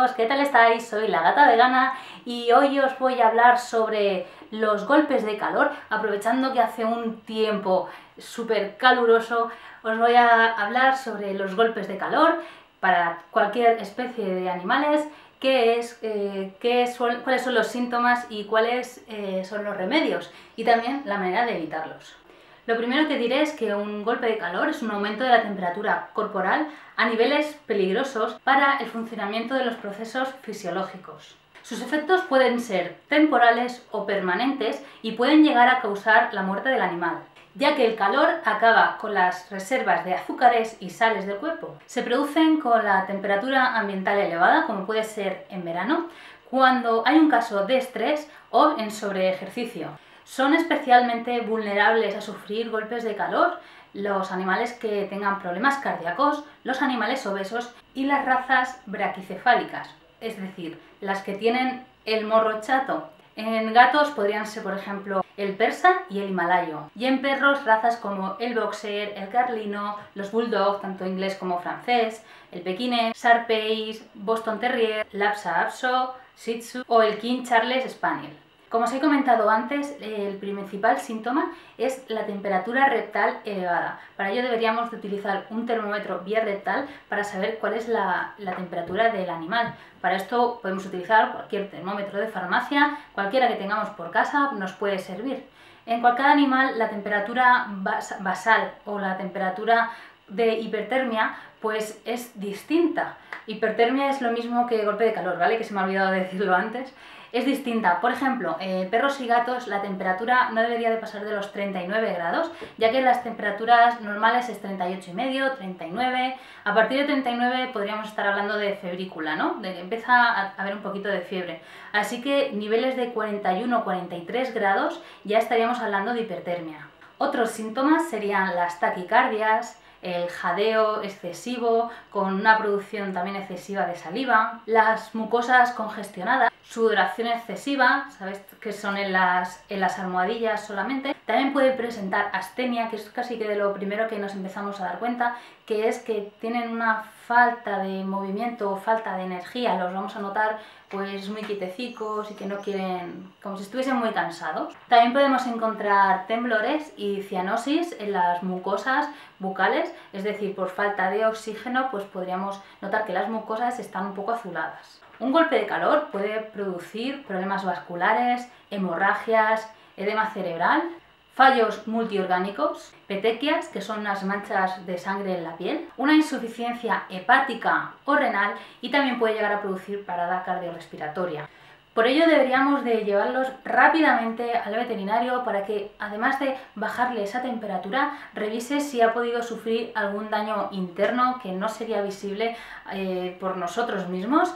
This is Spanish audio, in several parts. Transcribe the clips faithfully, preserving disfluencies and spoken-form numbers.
chicos, ¿qué tal estáis? Soy la Gata Vegana y hoy os voy a hablar sobre los golpes de calor. Aprovechando que hace un tiempo súper caluroso, os voy a hablar sobre los golpes de calor para cualquier especie de animales, qué es, eh, qué son, cuáles son los síntomas y cuáles eh, son los remedios, y también la manera de evitarlos. Lo primero que diré es que un golpe de calor es un aumento de la temperatura corporal a niveles peligrosos para el funcionamiento de los procesos fisiológicos. Sus efectos pueden ser temporales o permanentes y pueden llegar a causar la muerte del animal, ya que el calor acaba con las reservas de azúcares y sales del cuerpo. Se producen con la temperatura ambiental elevada, como puede ser en verano, cuando hay un caso de estrés o en sobreejercicio. Son especialmente vulnerables a sufrir golpes de calor los animales que tengan problemas cardíacos, los animales obesos y las razas braquicefálicas, es decir, las que tienen el morro chato. En gatos podrían ser, por ejemplo, el persa y el himalayo. Y en perros, razas como el boxer, el carlino, los bulldog, tanto inglés como francés, el pekínés, shar-pei, boston terrier, lhasa apso, shih tzu o el king charles spaniel. Como os he comentado antes, el principal síntoma es la temperatura rectal elevada. Para ello deberíamos de utilizar un termómetro vía rectal para saber cuál es la, la temperatura del animal. Para esto podemos utilizar cualquier termómetro de farmacia, cualquiera que tengamos por casa nos puede servir. En cualquier animal la temperatura bas basal o la temperatura de hipertermia pues es distinta. Hipertermia es lo mismo que golpe de calor, ¿vale? Que se me ha olvidado de decirlo antes. Es distinta. Por ejemplo, en perros y gatos la temperatura no debería de pasar de los treinta y nueve grados, ya que las temperaturas normales es treinta y ocho y medio, treinta y nueve. A partir de treinta y nueve podríamos estar hablando de febrícula, ¿no? De que empieza a haber un poquito de fiebre. Así que niveles de cuarenta y uno a cuarenta y tres grados ya estaríamos hablando de hipertermia. Otros síntomas serían las taquicardias, el jadeo excesivo con una producción también excesiva de saliva, las mucosas congestionadas, sudoración excesiva, ¿sabes? Que son en las, en las almohadillas solamente. También puede presentar astenia, que es casi que de lo primero que nos empezamos a dar cuenta, que es que tienen una falta de movimiento o falta de energía, los vamos a notar pues muy quietecicos y que no quieren, como si estuviesen muy cansados. También podemos encontrar temblores y cianosis en las mucosas bucales, es decir, por falta de oxígeno pues podríamos notar que las mucosas están un poco azuladas. Un golpe de calor puede producir problemas vasculares, hemorragias, edema cerebral, fallos multiorgánicos, petequias, que son unas manchas de sangre en la piel, una insuficiencia hepática o renal y también puede llegar a producir parada cardiorrespiratoria. Por ello deberíamos de llevarlos rápidamente al veterinario para que, además de bajarle esa temperatura, revise si ha podido sufrir algún daño interno que no sería visible eh, por nosotros mismos,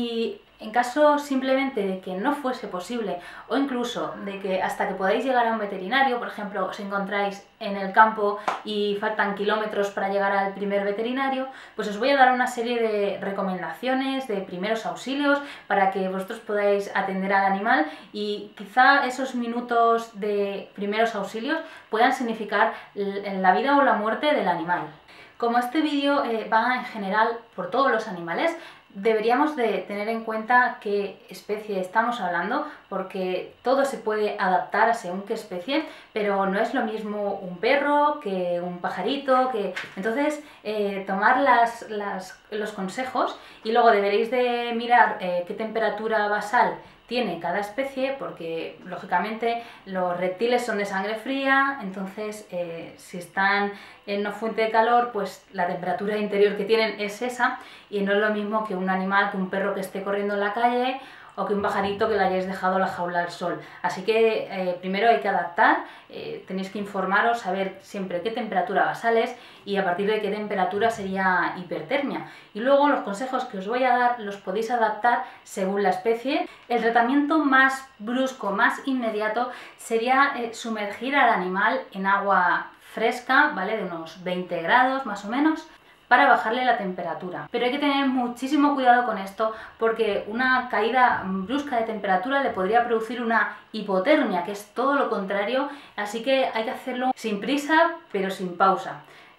y en caso simplemente de que no fuese posible o incluso de que hasta que podáis llegar a un veterinario, por ejemplo, os encontráis en el campo y faltan kilómetros para llegar al primer veterinario, pues os voy a dar una serie de recomendaciones de primeros auxilios para que vosotros podáis atender al animal y quizá esos minutos de primeros auxilios puedan significar la vida o la muerte del animal. Como este vídeo eh, va en general por todos los animales, deberíamos de tener en cuenta qué especie estamos hablando, porque todo se puede adaptar a según qué especie, pero no es lo mismo un perro que un pajarito, que entonces eh, tomar las, las, los consejos, y luego deberéis de mirar eh, qué temperatura basal tiene cada especie, porque lógicamente los reptiles son de sangre fría, entonces eh, si están en una fuente de calor, pues la temperatura interior que tienen es esa, y no es lo mismo que un animal, que un perro que esté corriendo en la calle o que un pajarito que le hayáis dejado la jaula al sol. Así que eh, primero hay que adaptar, eh, tenéis que informaros, saber siempre qué temperatura basal es y a partir de qué temperatura sería hipertermia. Y luego los consejos que os voy a dar los podéis adaptar según la especie. El tratamiento más brusco, más inmediato, sería eh, sumergir al animal en agua fresca, ¿vale? De unos veinte grados más o menos, para bajarle la temperatura. Pero hay que tener muchísimo cuidado con esto, porque una caída brusca de temperatura le podría producir una hipotermia, que es todo lo contrario, así que hay que hacerlo sin prisa pero sin pausa.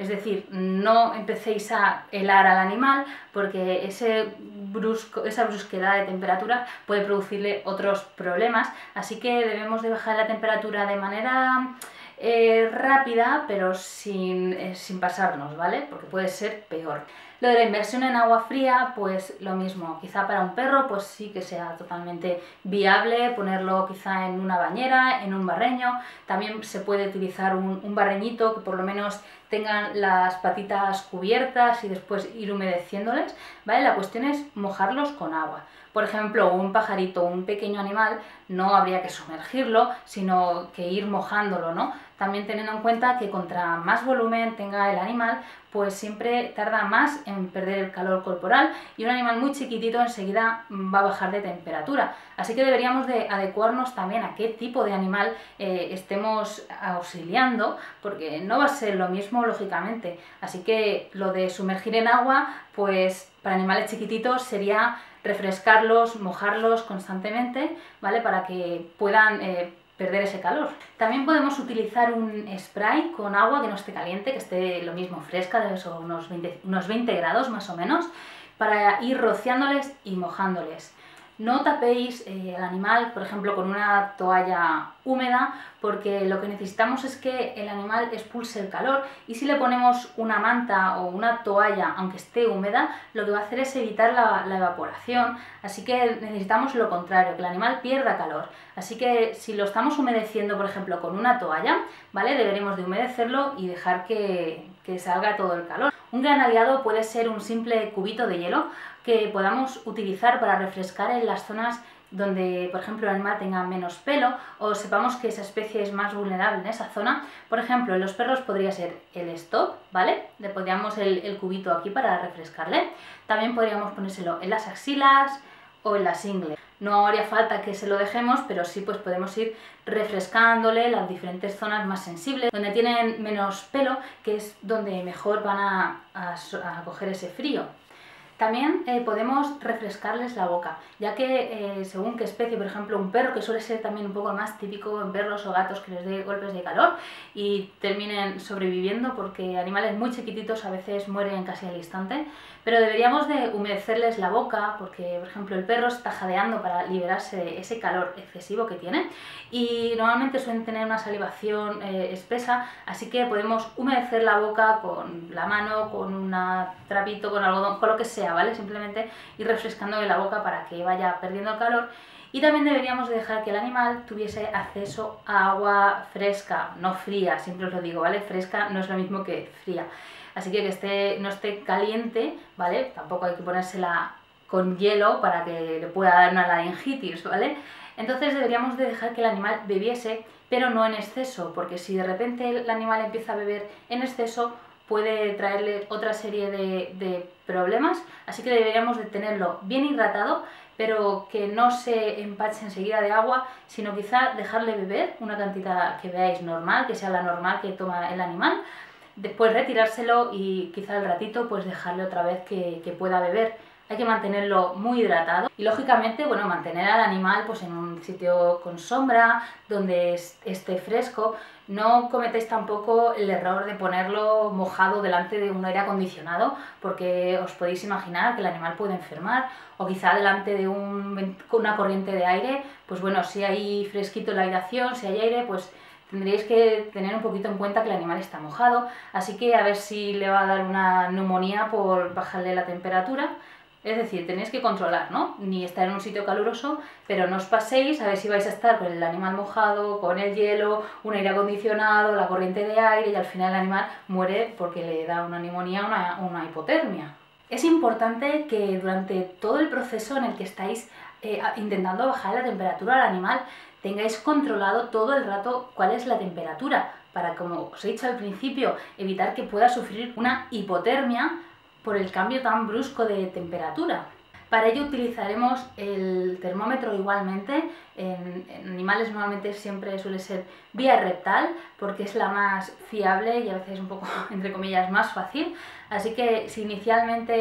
Es decir, no empecéis a helar al animal porque ese brusco, esa brusquedad de temperatura puede producirle otros problemas, así que debemos de bajar la temperatura de manera eh, rápida, pero sin, eh, sin pasarnos, ¿vale? Porque puede ser peor. Lo de la inmersión en agua fría, pues lo mismo, quizá para un perro pues sí que sea totalmente viable ponerlo quizá en una bañera, en un barreño. También se puede utilizar un, un barreñito que por lo menos tengan las patitas cubiertas y después ir humedeciéndoles, ¿vale? La cuestión es mojarlos con agua. Por ejemplo, un pajarito, un pequeño animal, no habría que sumergirlo, sino que ir mojándolo, ¿no? También teniendo en cuenta que contra más volumen tenga el animal, pues siempre tarda más en perder el calor corporal y un animal muy chiquitito enseguida va a bajar de temperatura. Así que deberíamos de adecuarnos también a qué tipo de animal eh, estemos auxiliando, porque no va a ser lo mismo lógicamente. Así que lo de sumergir en agua, pues para animales chiquititos sería refrescarlos, mojarlos constantemente, ¿vale? Para que puedan eh, perder ese calor. También podemos utilizar un spray con agua que no esté caliente, que esté lo mismo fresca, de eso, unos veinte, unos veinte grados más o menos, para ir rociándoles y mojándoles. No tapéis eh, al animal, por ejemplo, con una toalla húmeda, porque lo que necesitamos es que el animal expulse el calor, y si le ponemos una manta o una toalla, aunque esté húmeda, lo que va a hacer es evitar la, la evaporación, así que necesitamos lo contrario, que el animal pierda calor. Así que si lo estamos humedeciendo, por ejemplo, con una toalla, ¿vale? Deberemos de humedecerlo y dejar que, que salga todo el calor. Un gran aliado puede ser un simple cubito de hielo que podamos utilizar para refrescar en las zonas donde, por ejemplo, el animal tenga menos pelo o sepamos que esa especie es más vulnerable en esa zona. Por ejemplo, en los perros podría ser el stop, ¿vale? Le pondríamos el, el cubito aquí para refrescarle. También podríamos ponérselo en las axilas o en las ingles. No haría falta que se lo dejemos, pero sí pues podemos ir refrescándole las diferentes zonas más sensibles, donde tienen menos pelo, que es donde mejor van a, a, a coger ese frío. También eh, podemos refrescarles la boca, ya que eh, según qué especie, por ejemplo un perro, que suele ser también un poco más típico en perros o gatos que les dé golpes de calor y terminen sobreviviendo, porque animales muy chiquititos a veces mueren casi al instante, pero deberíamos de humedecerles la boca, porque por ejemplo el perro está jadeando para liberarse de ese calor excesivo que tiene y normalmente suelen tener una salivación eh, espesa, así que podemos humedecer la boca con la mano, con un trapito, con algodón, con lo que sea, ¿vale? Simplemente ir refrescándole la boca para que vaya perdiendo el calor. Y también deberíamos de dejar que el animal tuviese acceso a agua fresca, no fría, siempre os lo digo, ¿vale? Fresca no es lo mismo que fría. Así que que esté, no esté caliente, ¿vale? Tampoco hay que ponérsela con hielo para que le pueda dar una laringitis, ¿vale? Entonces deberíamos de dejar que el animal bebiese, pero no en exceso, porque si de repente el animal empieza a beber en exceso, puede traerle otra serie de, de problemas, así que deberíamos de tenerlo bien hidratado, pero que no se empache enseguida de agua, sino quizá dejarle beber una cantidad que veáis normal, que sea la normal que toma el animal, después retirárselo y quizá al ratito pues dejarle otra vez que, que pueda beber. Hay que mantenerlo muy hidratado y lógicamente, bueno, mantener al animal pues en un sitio con sombra, donde esté fresco. No cometéis tampoco el error de ponerlo mojado delante de un aire acondicionado, porque os podéis imaginar que el animal puede enfermar, o quizá delante de un, una corriente de aire, pues bueno, si hay fresquito en la habitación, si hay aire, pues tendréis que tener un poquito en cuenta que el animal está mojado, así que a ver si le va a dar una neumonía por bajarle la temperatura. Es decir, tenéis que controlar, ¿no? Ni estar en un sitio caluroso, pero no os paséis a ver si vais a estar con el animal mojado, con el hielo, un aire acondicionado, la corriente de aire, y al final el animal muere porque le da una neumonía o una, una hipotermia. Es importante que durante todo el proceso en el que estáis eh, intentando bajar la temperatura al animal, tengáis controlado todo el rato cuál es la temperatura, para, como os he dicho al principio, evitar que pueda sufrir una hipotermia por el cambio tan brusco de temperatura. Para ello utilizaremos el termómetro igualmente. En, en animales normalmente siempre suele ser vía rectal, porque es la más fiable y a veces un poco, entre comillas, más fácil. Así que si inicialmente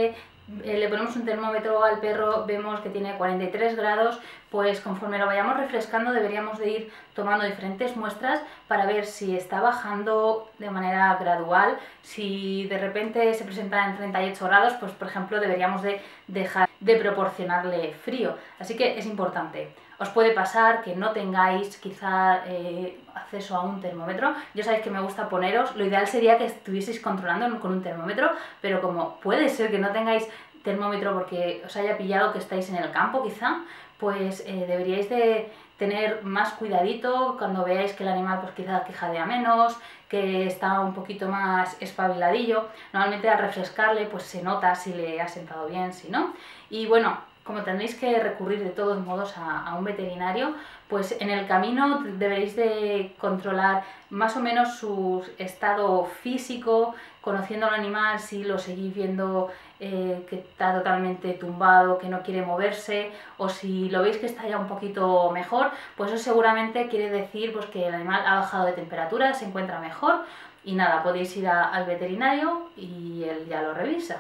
eh, le ponemos un termómetro al perro, vemos que tiene cuarenta y tres grados, pues conforme lo vayamos refrescando deberíamos de ir tomando diferentes muestras para ver si está bajando de manera gradual. Si de repente se presenta en treinta y ocho grados, pues por ejemplo deberíamos de dejar de proporcionarle frío. Así que es importante. Os puede pasar que no tengáis quizá eh, acceso a un termómetro. Yo sabéis que me gusta poneros, lo ideal sería que estuvieseis controlando con un termómetro, pero como puede ser que no tengáis termómetro porque os haya pillado que estáis en el campo quizá, pues eh, deberíais de tener más cuidadito cuando veáis que el animal pues quizá quejadea menos, que está un poquito más espabiladillo. Normalmente al refrescarle pues se nota si le ha sentado bien, si no. Y bueno, como tendréis que recurrir de todos modos a, a un veterinario, pues en el camino deberéis de controlar más o menos su estado físico, conociendo al animal, si lo seguís viendo eh, que está totalmente tumbado, que no quiere moverse, o si lo veis que está ya un poquito mejor, pues eso seguramente quiere decir pues, que el animal ha bajado de temperatura, se encuentra mejor, y nada, podéis ir a, al veterinario y él ya lo revisa.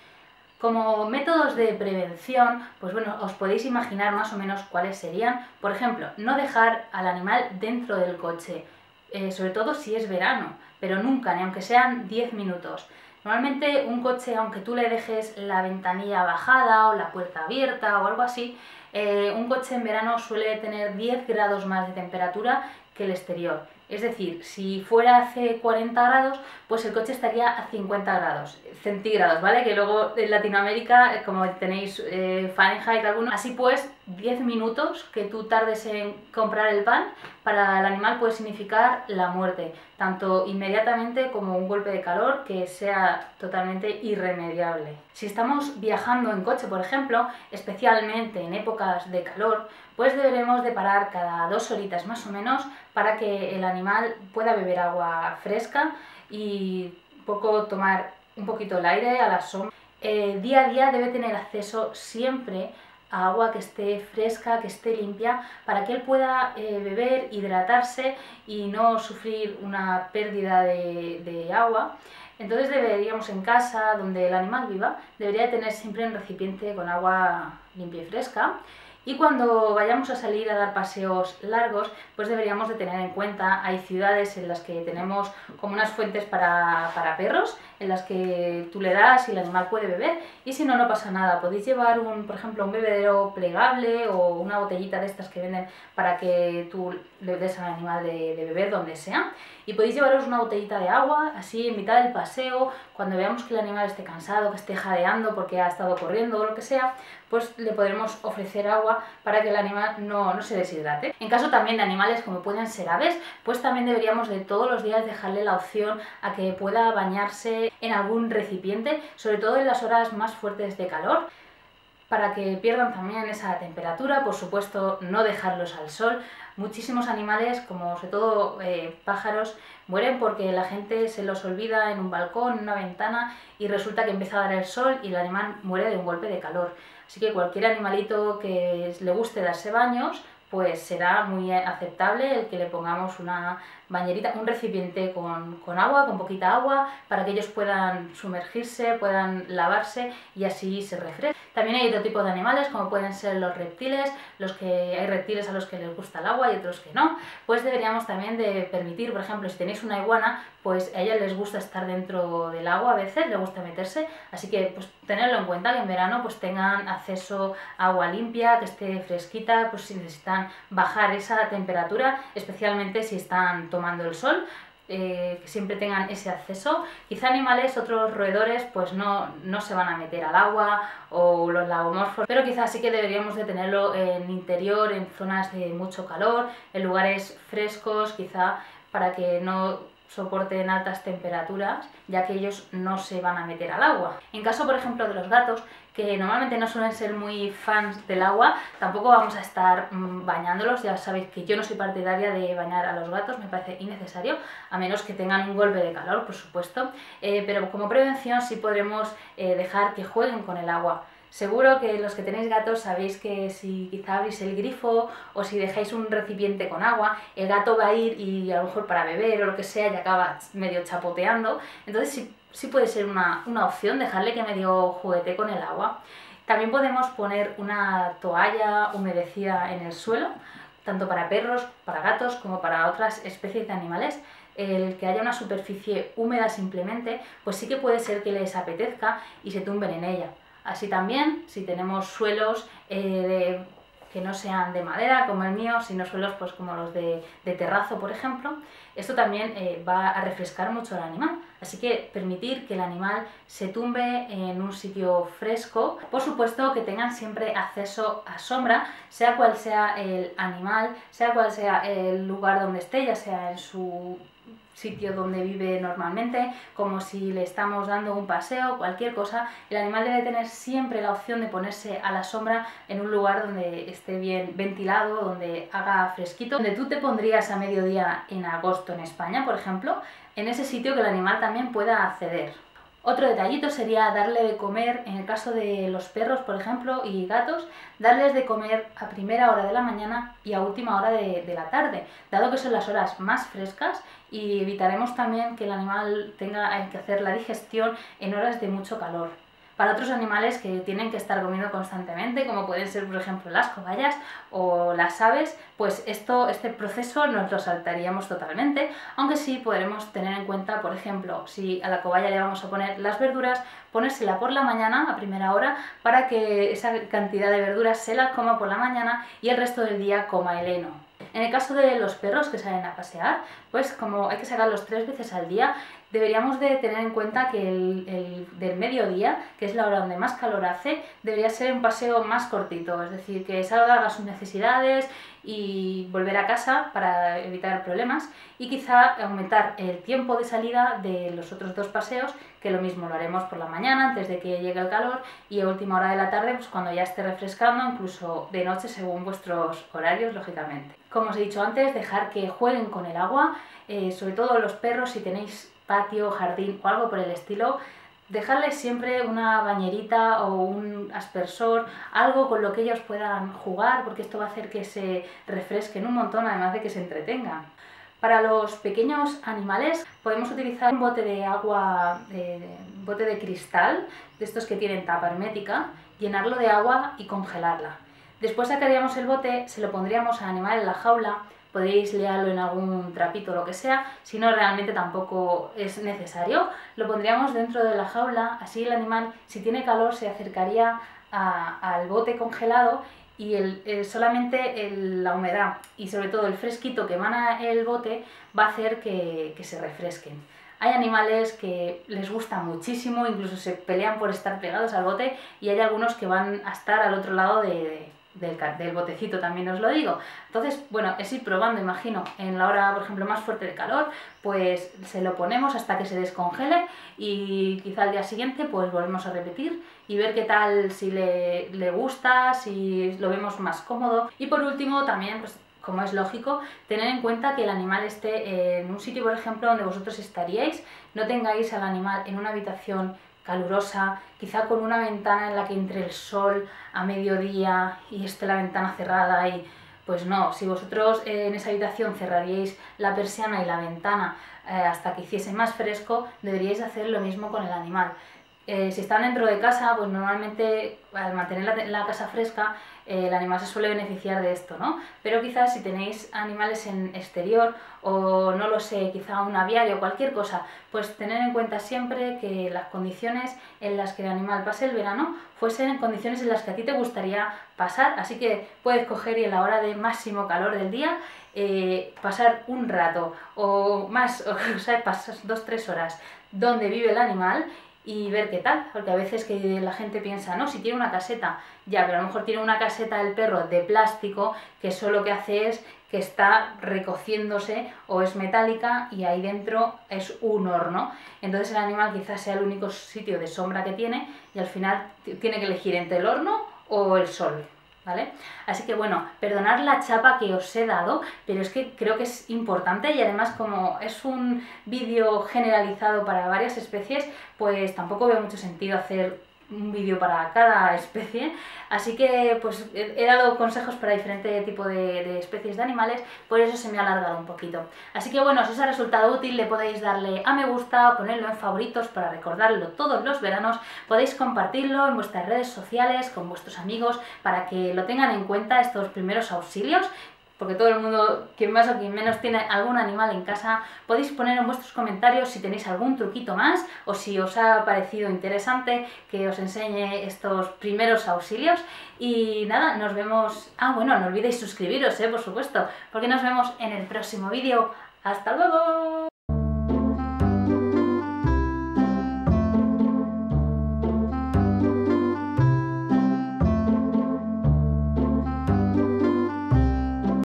Como métodos de prevención, pues bueno, os podéis imaginar más o menos cuáles serían. Por ejemplo, no dejar al animal dentro del coche, eh, sobre todo si es verano, pero nunca, ni aunque sean diez minutos. Normalmente un coche, aunque tú le dejes la ventanilla bajada o la puerta abierta o algo así, eh, un coche en verano suele tener diez grados más de temperatura que el exterior. Es decir, si fuera hace cuarenta grados, pues el coche estaría a cincuenta grados centígrados, ¿vale? Que luego en Latinoamérica, como tenéis eh, Fahrenheit alguno, así pues diez minutos que tú tardes en comprar el pan para el animal puede significar la muerte, tanto inmediatamente como un golpe de calor que sea totalmente irremediable. Si estamos viajando en coche, por ejemplo, especialmente en épocas de calor, pues deberemos de parar cada dos horitas más o menos para que el animal pueda beber agua fresca y poco tomar un poquito el aire a la sombra. Eh, día a día debe tener acceso siempre a agua que esté fresca, que esté limpia, para que él pueda eh, beber, hidratarse y no sufrir una pérdida de, de agua. Entonces deberíamos en casa, donde el animal viva, debería tener siempre un recipiente con agua limpia y fresca. Y cuando vayamos a salir a dar paseos largos, pues deberíamos de tener en cuenta, hay ciudades en las que tenemos como unas fuentes para, para perros, en las que tú le das y el animal puede beber, y si no, no pasa nada. Podéis llevar, un, por ejemplo, un bebedero plegable o una botellita de estas que venden para que tú le des al animal de, de beber donde sea. Y podéis llevaros una botellita de agua, así en mitad del paseo, cuando veamos que el animal esté cansado, que esté jadeando porque ha estado corriendo o lo que sea, pues le podremos ofrecer agua para que el animal no, no se deshidrate. En caso también de animales como pueden ser aves, pues también deberíamos de todos los días dejarle la opción a que pueda bañarse en algún recipiente, sobre todo en las horas más fuertes de calor, para que pierdan también esa temperatura. Por supuesto, no dejarlos al sol. Muchísimos animales, como sobre todo eh, pájaros, mueren porque la gente se los olvida en un balcón, en una ventana, y resulta que empieza a dar el sol y el animal muere de un golpe de calor. Así que cualquier animalito que le guste darse baños, pues será muy aceptable el que le pongamos una bañerita, un recipiente con, con agua, con poquita agua, para que ellos puedan sumergirse, puedan lavarse y así se refresquen. También hay otro tipo de animales, como pueden ser los reptiles, los que hay reptiles a los que les gusta el agua y otros que no. Pues deberíamos también de permitir, por ejemplo, si tenéis una iguana, pues a ellas les gusta estar dentro del agua a veces, les gusta meterse, así que pues tenerlo en cuenta, que en verano pues tengan acceso a agua limpia, que esté fresquita, pues si necesitan bajar esa temperatura, especialmente si están tomando el sol. Eh, que siempre tengan ese acceso. Quizá animales, otros roedores, pues no, no se van a meter al agua, o los lagomorfos, pero quizás sí que deberíamos de tenerlo en interior, en zonas de mucho calor, en lugares frescos, quizá para que no soporten altas temperaturas, ya que ellos no se van a meter al agua. En caso, por ejemplo, de los gatos, que normalmente no suelen ser muy fans del agua, tampoco vamos a estar mmm, bañándolos. Ya sabéis que yo no soy partidaria de bañar a los gatos, me parece innecesario, a menos que tengan un golpe de calor, por supuesto, eh, pero como prevención sí podremos eh, dejar que jueguen con el agua. Seguro que los que tenéis gatos sabéis que si quizá abrís el grifo o si dejáis un recipiente con agua, el gato va a ir y a lo mejor para beber o lo que sea y acaba medio chapoteando. Entonces si, sí puede ser una, una opción dejarle que medio juguete con el agua. También podemos poner una toalla humedecida en el suelo, tanto para perros, para gatos, como para otras especies de animales. El que haya una superficie húmeda simplemente, pues sí que puede ser que les apetezca y se tumben en ella. Así también, si tenemos suelos eh, de que no sean de madera como el mío, sino suelos pues como los de, de terrazo, por ejemplo, esto también eh, va a refrescar mucho al animal. Así que permitir que el animal se tumbe en un sitio fresco, por supuesto que tengan siempre acceso a sombra, sea cual sea el animal, sea cual sea el lugar donde esté, ya sea en su sitio donde vive normalmente, como si le estamos dando un paseo, cualquier cosa, el animal debe tener siempre la opción de ponerse a la sombra en un lugar donde esté bien ventilado, donde haga fresquito, donde tú te pondrías a mediodía en agosto en España, por ejemplo, en ese sitio que el animal también pueda acceder. Otro detallito sería darle de comer, en el caso de los perros, por ejemplo, y gatos, darles de comer a primera hora de la mañana y a última hora de, de la tarde, dado que son las horas más frescas, y evitaremos también que el animal tenga que hacer la digestión en horas de mucho calor. Para otros animales que tienen que estar comiendo constantemente, como pueden ser por ejemplo las cobayas o las aves, pues esto, este proceso nos lo saltaríamos totalmente, aunque sí podremos tener en cuenta, por ejemplo, si a la cobaya le vamos a poner las verduras, ponérsela por la mañana a primera hora para que esa cantidad de verduras se las coma por la mañana y el resto del día coma el heno. En el caso de los perros que salen a pasear, pues como hay que sacarlos tres veces al día, deberíamos de tener en cuenta que el, el del mediodía, que es la hora donde más calor hace, debería ser un paseo más cortito, es decir, que salga, haga sus necesidades y volver a casa para evitar problemas, y quizá aumentar el tiempo de salida de los otros dos paseos, que lo mismo lo haremos por la mañana antes de que llegue el calor y a última hora de la tarde, pues cuando ya esté refrescando, incluso de noche según vuestros horarios, lógicamente. Como os he dicho antes, dejar que jueguen con el agua, eh, sobre todo los perros, si tenéis patio, jardín o algo por el estilo, dejarles siempre una bañerita o un aspersor, algo con lo que ellos puedan jugar, porque esto va a hacer que se refresquen un montón, además de que se entretengan. Para los pequeños animales podemos utilizar un bote de agua, de, un bote de cristal, de estos que tienen tapa hermética, llenarlo de agua y congelarla. Después sacaríamos el bote, se lo pondríamos al animal en la jaula, podéis liarlo en algún trapito o lo que sea, si no realmente tampoco es necesario, lo pondríamos dentro de la jaula, así el animal, si tiene calor, se acercaría a, al bote congelado y el, el, solamente el, la humedad y sobre todo el fresquito que emana el bote va a hacer que, que se refresquen. Hay animales que les gusta muchísimo, incluso se pelean por estar pegados al bote, y hay algunos que van a estar al otro lado de, de Del, del botecito, también os lo digo. Entonces, bueno, es ir probando, imagino, en la hora, por ejemplo, más fuerte de calor, pues se lo ponemos hasta que se descongele y quizá al día siguiente pues volvemos a repetir y ver qué tal, si le, le gusta, si lo vemos más cómodo. Y por último, también, pues como es lógico, tener en cuenta que el animal esté en un sitio, por ejemplo, donde vosotros estaríais, no tengáis al animal en una habitación calurosa, quizá con una ventana en la que entre el sol a mediodía y esté la ventana cerrada, y pues no, si vosotros eh, en esa habitación cerraríais la persiana y la ventana eh, hasta que hiciese más fresco, deberíais hacer lo mismo con el animal. Eh, si están dentro de casa, pues normalmente al mantener la, la casa fresca, eh, el animal se suele beneficiar de esto, ¿no? Pero quizás si tenéis animales en exterior o no lo sé, quizá un aviario o cualquier cosa, pues tener en cuenta siempre que las condiciones en las que el animal pase el verano fuesen en condiciones en las que a ti te gustaría pasar, así que puedes coger y en la hora de máximo calor del día eh, pasar un rato o más, o sea, pasas dos, tres horas donde vive el animal y ver qué tal, porque a veces que la gente piensa, no, si tiene una caseta, ya, pero a lo mejor tiene una caseta del perro de plástico que solo lo que hace es que está recociéndose o es metálica y ahí dentro es un horno. Entonces el animal quizás sea el único sitio de sombra que tiene y al final tiene que elegir entre el horno o el sol, ¿vale? Así que bueno, perdonad la chapa que os he dado, pero es que creo que es importante y además como es un vídeo generalizado para varias especies, pues tampoco veo mucho sentido hacer un vídeo para cada especie, así que pues he dado consejos para diferente tipo de, de especies de animales, por eso se me ha alargado un poquito. Así que bueno, si os ha resultado útil le podéis darle a me gusta, ponerlo en favoritos para recordarlo todos los veranos, podéis compartirlo en vuestras redes sociales con vuestros amigos para que lo tengan en cuenta estos primeros auxilios, porque todo el mundo, quien más o quien menos, tiene algún animal en casa. Podéis poner en vuestros comentarios si tenéis algún truquito más o si os ha parecido interesante que os enseñe estos primeros auxilios. Y nada, nos vemos... Ah, bueno, no olvidéis suscribiros, eh, por supuesto, porque nos vemos en el próximo vídeo. ¡Hasta luego!